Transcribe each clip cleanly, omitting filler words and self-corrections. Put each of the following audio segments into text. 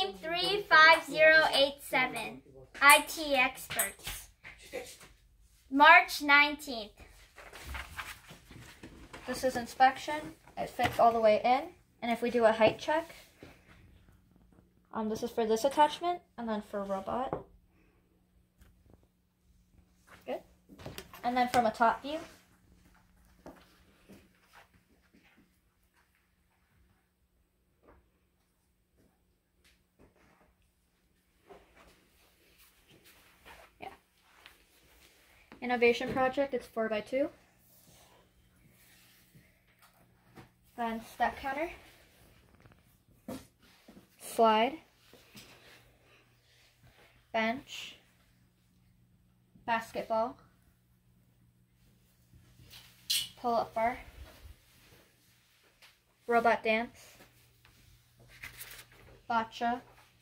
Team 35087, IT experts. March 19th. This is inspection. It fits all the way in. And if we do a height check, this is for this attachment, and then for robot. Good. And then from a top view. Yeah. Innovation project, it's 4x2. Then step counter. Slide. Bench. Basketball. Pull-up bar. Robot dance. Bocce.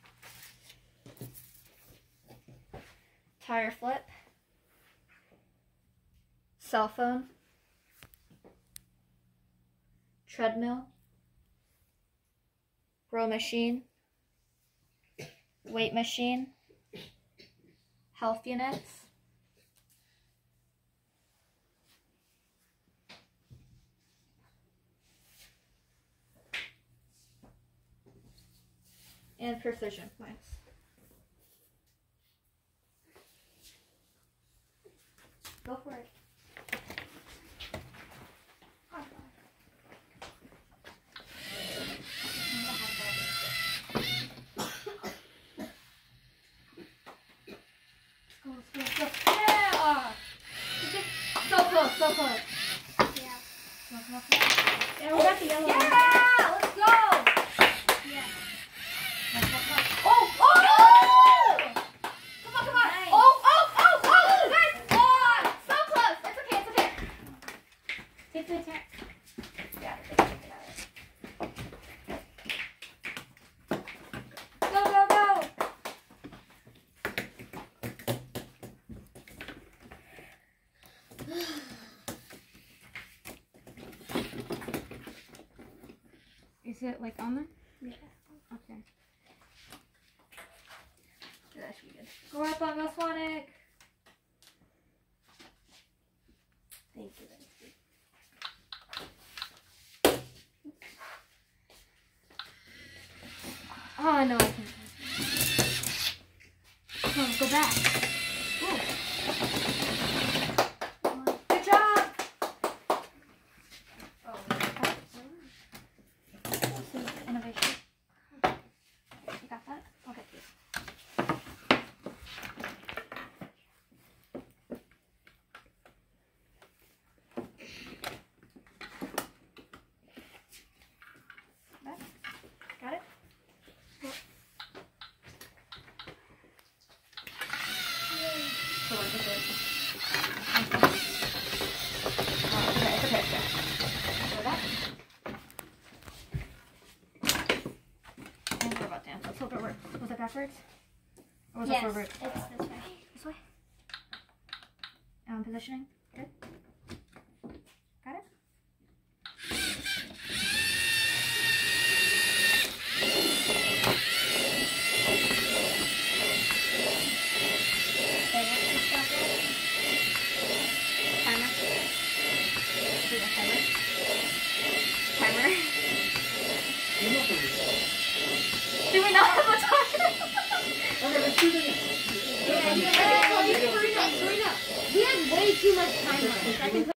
Tire flip. Cell phone. Treadmill. Row machine. Weight machine. Health units. And precision points. Go for it. Yeah! So close, so close. Yeah. Yeah, we got the yellow. Yeah! Let's go! Yeah. Oh! Oh! Come on, come on! Nice. Oh! Oh! Oh! Oh! Guys! Oh! So close! It's okay, it's okay. Take the attack. Yeah, take it out. Go, go, go! Is it like on there? Yeah. Okay. That should be good. Go up on Go Sonic! Thank you. Oh, no, I can't. Come on, go back. Ooh. Good job! Oh, innovation. You got that? Okay, please. Got it? So what is it? Okay, it's okay, it's okay. Go that. And robot dance. Let's hope it works. Was it backwards? Or was it forward? It's this way. This way? Positioning. Good. Got it? Timer. Do the timer. Timer. Do we not have a timer? We have way too much time left.